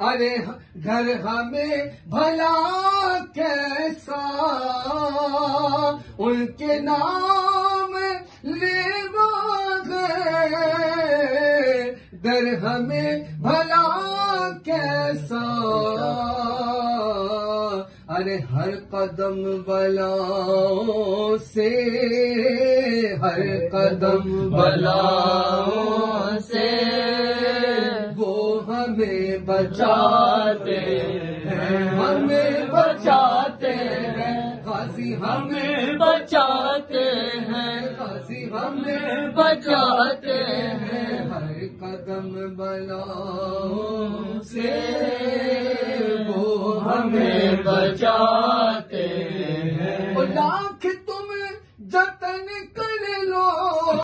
अरे घर हमें भला कैसा उनके नाम लेवा गए, डर हमें भला कैसा। अरे हर कदम बलाओं से, हर कदम बलाओं से वो हमें बचाते हैं, हमें बचाते हैं गाजी, हमें बचाते हैं गाजी, हमें बचाते हैं हर कदम बलाओं से वो हमें बचाते हैं।